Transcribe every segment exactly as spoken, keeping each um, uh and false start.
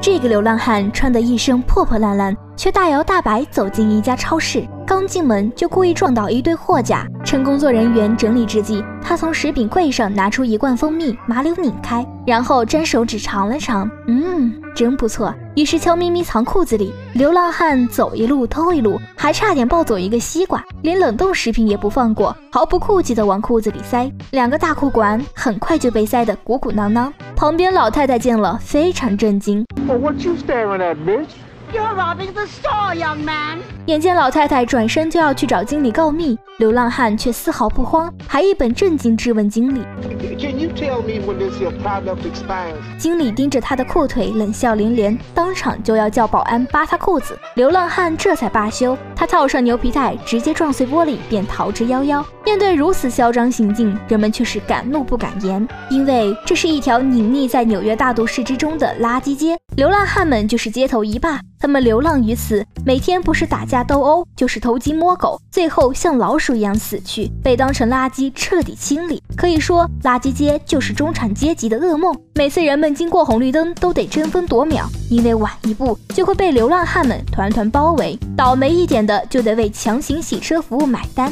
这个流浪汉穿得一身破破烂烂，却大摇大摆走进一家超市。刚进门就故意撞倒一堆货架，趁工作人员整理之际，他从食品柜上拿出一罐蜂蜜，麻溜拧开，然后沾手指尝了尝，嗯，真不错。于是悄咪咪藏裤子里。流浪汉走一路偷一路，还差点抱走一个西瓜，连冷冻食品也不放过，毫不顾忌地往裤子里塞。两个大裤管很快就被塞得鼓鼓囊囊。旁边老太太见了，非常震惊。 Well, what you staring at, bitch? You're robbing the store, young man. 眼见老太太转身就要去找经理告密，流浪汉却丝毫不慌，还一本正经质问经理。 Can you tell me when this here product expires? 经理盯着他的裤腿，冷笑连连，当场就要叫保安扒他裤子。流浪汉这才罢休，他套上牛皮带，直接撞碎玻璃，便逃之夭夭。面对如此嚣张行径，人们却是敢怒不敢言，因为这是一条隐匿在纽约大都市之中的垃圾街，流浪汉们就是街头一霸。他们流浪于此，每天不是打架斗殴，就是偷鸡摸狗，最后像老鼠一样死去，被当成垃圾彻底清理。可以说，垃圾街就是中产阶级的噩梦。每次人们经过红绿灯都得争分夺秒，因为晚一步就会被流浪汉们团团包围，倒霉一点的就得为强行洗车服务买单。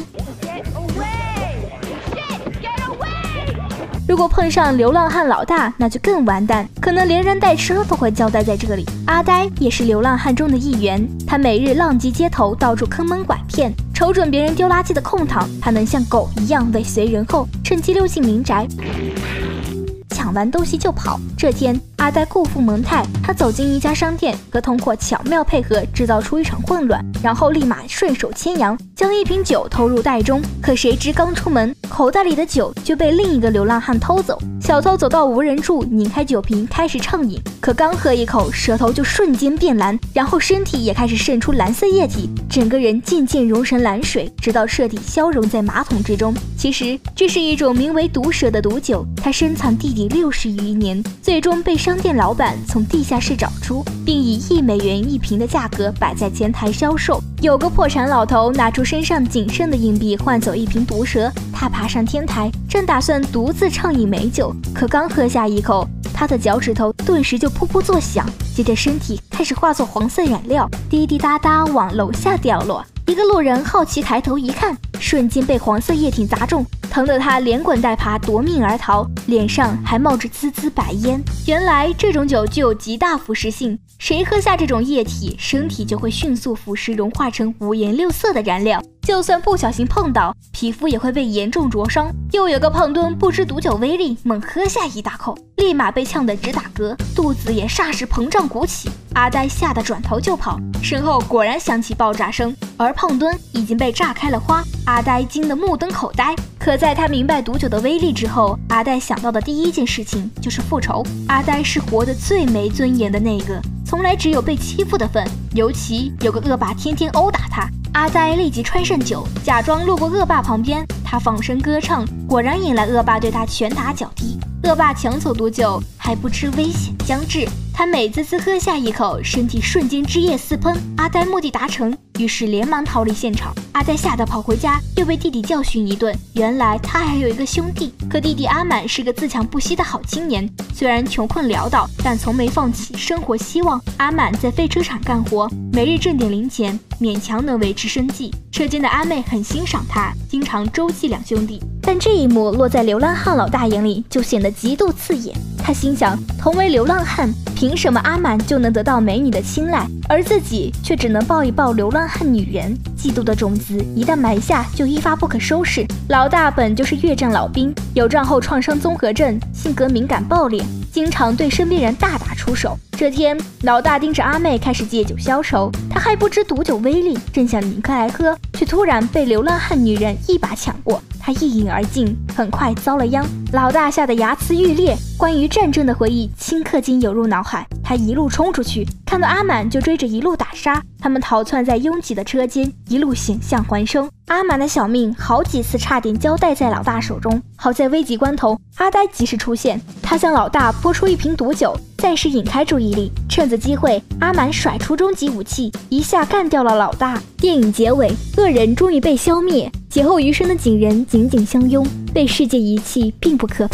如果碰上流浪汉老大，那就更完蛋，可能连人带车都会交代在这里。阿呆也是流浪汉中的一员，他每日浪迹街头，到处坑蒙拐骗，瞅准别人丢垃圾的空档，他能像狗一样尾随人后，趁机溜进民宅，抢完东西就跑。这天，阿呆故布蒙态，他走进一家商店，和同伙巧妙配合，制造出一场混乱，然后立马顺手牵羊，将一瓶酒偷入袋中。可谁知刚出门，口袋里的酒就被另一个流浪汉偷走。小偷走到无人处，拧开酒瓶开始畅饮，可刚喝一口，舌头就瞬间变蓝，然后身体也开始渗出蓝色液体，整个人渐渐融成蓝水，直到彻底消融在马桶之中。其实这是一种名为毒蛇的毒酒，它深藏地底六十余年，最终被商店老板从地下室找出，并以一美元一瓶的价格摆在前台销售。有个破产老头拿出身上仅剩的硬币换走一瓶毒蛇，他爬上天台，正打算独自畅饮美酒，可刚喝下一口，他的脚趾头顿时就噗噗作响，接着身体开始化作黄色染料，滴滴答答往楼下掉落。一个路人好奇抬头一看，瞬间被黄色液体砸中，疼得他连滚带爬夺命而逃，脸上还冒着滋滋白烟。原来这种酒具有极大腐蚀性，谁喝下这种液体，身体就会迅速腐蚀融化成五颜六色的燃料，就算不小心碰到，皮肤也会被严重灼伤。又有个胖墩不知毒酒威力，猛喝下一大口，立马被呛得直打嗝，肚子也霎时膨胀鼓起。阿呆吓得转头就跑，身后果然响起爆炸声，而胖墩已经被炸开了花。阿呆惊得目瞪口呆，可在他明白毒酒的威力之后，阿呆想到的第一件事情就是复仇。阿呆是活得最没尊严的那个，从来只有被欺负的份，尤其有个恶霸天天殴打他。阿呆立即穿上酒，假装路过恶霸旁边，他放声歌唱，果然引来恶霸对他拳打脚踢。恶霸抢走毒酒，还不知危险将至，他美滋滋喝下一口，身体瞬间汁液四喷。阿呆目的达成，于是连忙逃离现场。阿呆吓得跑回家，又被弟弟教训一顿。原来他还有一个兄弟，可弟弟阿满是个自强不息的好青年，虽然穷困潦倒，但从没放弃生活希望。阿满在废车厂干活，每日挣点零钱，勉强能维持生计。车间的阿妹很欣赏他，经常周记两兄弟。但这一幕落在流浪汉老大眼里，就显得极度刺眼。他心想，同为流浪汉，凭什么阿满就能得到美女的青睐，而自己却只能抱一抱流浪汉女人？嫉妒的种子一旦埋下，就一发不可收拾。老大本就是越战老兵，有战后创伤综合症，性格敏感暴烈，经常对身边人大打出手。这天，老大盯着阿妹开始借酒消愁，他还不知毒酒威力，正想拧开来喝，却突然被流浪汉女人一把抢过，他一饮而尽，很快遭了殃。老大吓得牙齿欲裂，关于战争的回忆顷刻间涌入脑海。他一路冲出去，看到阿满就追着一路打杀，他们逃窜在拥挤的车间，一路险象环生。阿满的小命好几次差点交代在老大手中，好在危急关头，阿呆及时出现，他向老大泼出一瓶毒酒，暂时引开注意力。趁此机会，阿满甩出终极武器，一下干掉了老大。电影结尾，恶人终于被消灭，劫后余生的警人紧紧相拥。被世界遗弃并不可怕，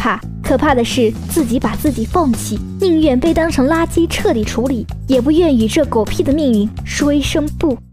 可怕的是自己把自己放弃，宁愿被当成垃圾彻底处理，也不愿与这狗屁的命运说一声不。